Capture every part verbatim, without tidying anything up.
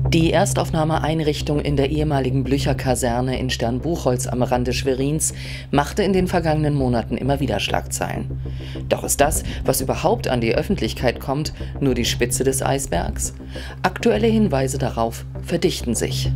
Die Erstaufnahmeeinrichtung in der ehemaligen Blücher-Kaserne in Sternbuchholz am Rande Schwerins machte in den vergangenen Monaten immer wieder Schlagzeilen. Doch ist das, was überhaupt an die Öffentlichkeit kommt, nur die Spitze des Eisbergs? Aktuelle Hinweise darauf verdichten sich.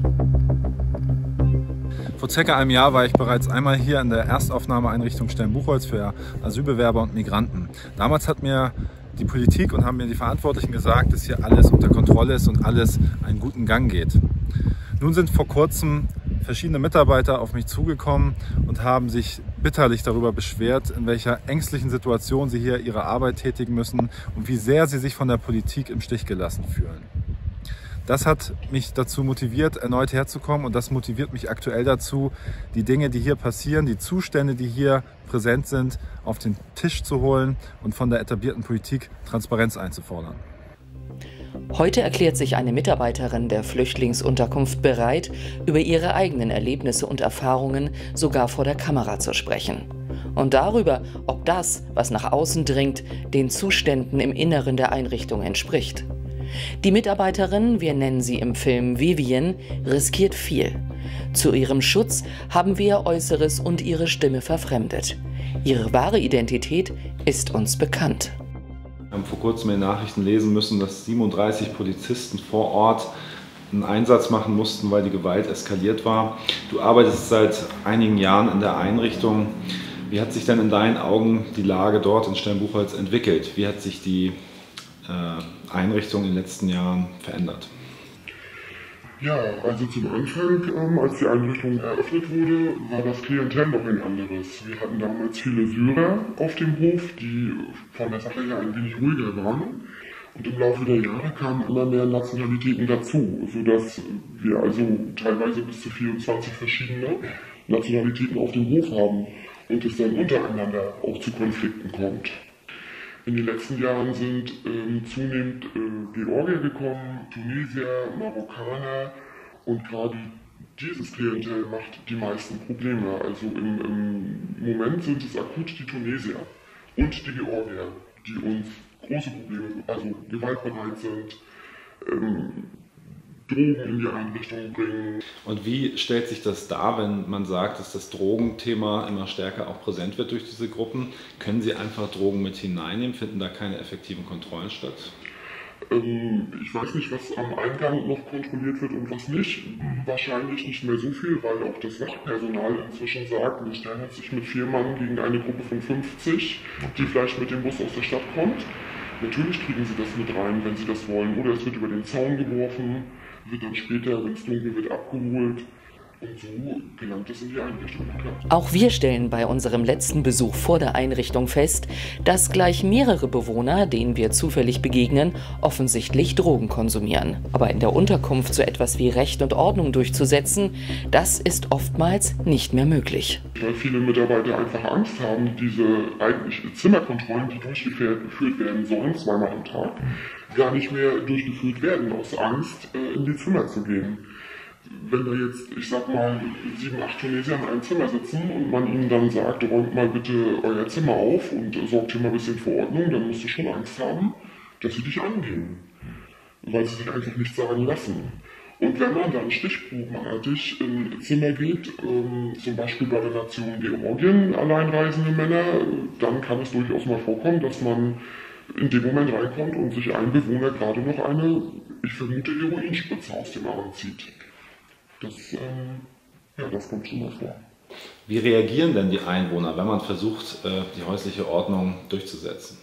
Vor circa einem Jahr war ich bereits einmal hier in der Erstaufnahmeeinrichtung Sternbuchholz für Asylbewerber und Migranten. Damals hat mir die Politik und haben mir die Verantwortlichen gesagt, dass hier alles unter Kontrolle ist und alles einen guten Gang geht. Nun sind vor kurzem verschiedene Mitarbeiter auf mich zugekommen und haben sich bitterlich darüber beschwert, in welcher ängstlichen Situation sie hier ihre Arbeit tätigen müssen und wie sehr sie sich von der Politik im Stich gelassen fühlen. Das hat mich dazu motiviert, erneut herzukommen, und das motiviert mich aktuell dazu, die Dinge, die hier passieren, die Zustände, die hier präsent sind, auf den Tisch zu holen und von der etablierten Politik Transparenz einzufordern. Heute erklärt sich eine Mitarbeiterin der Flüchtlingsunterkunft bereit, über ihre eigenen Erlebnisse und Erfahrungen sogar vor der Kamera zu sprechen. Und darüber, ob das, was nach außen dringt, den Zuständen im Inneren der Einrichtung entspricht. Die Mitarbeiterin, wir nennen sie im Film Vivian, riskiert viel. Zu ihrem Schutz haben wir ihr Äußeres und ihre Stimme verfremdet. Ihre wahre Identität ist uns bekannt. Wir haben vor kurzem in den Nachrichten lesen müssen, dass siebenunddreißig Polizisten vor Ort einen Einsatz machen mussten, weil die Gewalt eskaliert war. Du arbeitest seit einigen Jahren in der Einrichtung. Wie hat sich denn in deinen Augen die Lage dort in Sternbuchholz entwickelt? Wie hat sich die Einrichtung in den letzten Jahren verändert? Ja, also zum Anfang, ähm, als die Einrichtung eröffnet wurde, war das Klientel noch ein anderes. Wir hatten damals viele Syrer auf dem Hof, die von der Sache her ein wenig ruhiger waren. Und im Laufe der Jahre kamen immer mehr Nationalitäten dazu, sodass wir also teilweise bis zu vierundzwanzig verschiedene Nationalitäten auf dem Hof haben und es dann untereinander auch zu Konflikten kommt. In den letzten Jahren sind ähm, zunehmend äh, Georgier gekommen, Tunesier, Marokkaner, und gerade dieses Klientel macht die meisten Probleme. Also im, im Moment sind es akut die Tunesier und die Georgier, die uns große Probleme, also gewaltbereit sind, ähm, Drogen in die Einrichtung bringen. Und wie stellt sich das dar, wenn man sagt, dass das Drogenthema immer stärker auch präsent wird durch diese Gruppen? Können Sie einfach Drogen mit hineinnehmen? Finden da keine effektiven Kontrollen statt? Ähm, ich weiß nicht, was am Eingang noch kontrolliert wird und was nicht. Wahrscheinlich nicht mehr so viel, weil auch das Wachpersonal inzwischen sagt, wir stellen sich mit vier Mann gegen eine Gruppe von fünfzig, die vielleicht mit dem Bus aus der Stadt kommt. Natürlich kriegen sie das mit rein, wenn sie das wollen. Oder es wird über den Zaun geworfen, wird dann später, wenn es dunkel wird, abgeholt. Und so gelangt es in die Einrichtung. Klar. Auch wir stellen bei unserem letzten Besuch vor der Einrichtung fest, dass gleich mehrere Bewohner, denen wir zufällig begegnen, offensichtlich Drogen konsumieren. Aber in der Unterkunft so etwas wie Recht und Ordnung durchzusetzen, das ist oftmals nicht mehr möglich. Weil viele Mitarbeiter einfach Angst haben, diese eigentlich Zimmerkontrollen, die durchgeführt werden sollen, zweimal am Tag, gar nicht mehr durchgeführt werden, aus Angst, in die Zimmer zu gehen. Wenn da jetzt, ich sag mal, sieben, acht Tunesier in einem Zimmer sitzen und man ihnen dann sagt, räumt mal bitte euer Zimmer auf und sorgt hier mal ein bisschen für Ordnung, dann musst du schon Angst haben, dass sie dich angehen, weil sie sich einfach nicht sagen lassen. Und wenn man dann stichprobenartig in Zimmer geht, ähm, zum Beispiel bei der Nation Georgien, alleinreisende Männer, dann kann es durchaus mal vorkommen, dass man in dem Moment reinkommt und sich ein Bewohner gerade noch eine, ich vermute, Heroinspritze aus dem Arm zieht. Das, ähm, ja, das kommt schon mal vor. Wie reagieren denn die Einwohner, wenn man versucht, die häusliche Ordnung durchzusetzen?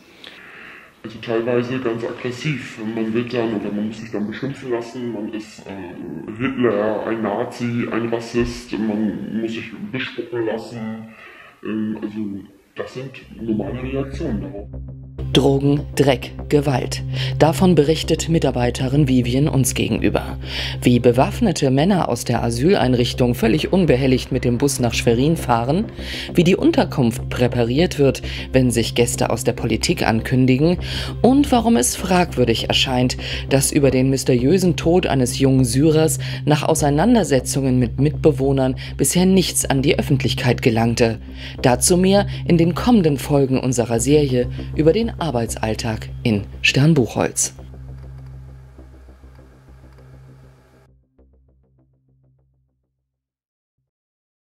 Also teilweise ganz aggressiv. Man wird dann, oder man muss sich dann beschimpfen lassen, man ist äh, Hitler, ein Nazi, ein Rassist, man muss sich bespucken lassen. Ähm, also das sind normale Reaktionen darauf. Drogen, Dreck, Gewalt. Davon berichtet Mitarbeiterin Vivian uns gegenüber. Wie bewaffnete Männer aus der Asyleinrichtung völlig unbehelligt mit dem Bus nach Schwerin fahren, wie die Unterkunft präpariert wird, wenn sich Gäste aus der Politik ankündigen, und warum es fragwürdig erscheint, dass über den mysteriösen Tod eines jungen Syrers nach Auseinandersetzungen mit Mitbewohnern bisher nichts an die Öffentlichkeit gelangte. Dazu mehr in den kommenden Folgen unserer Serie über den Arbeitsalltag in Sternbuchholz.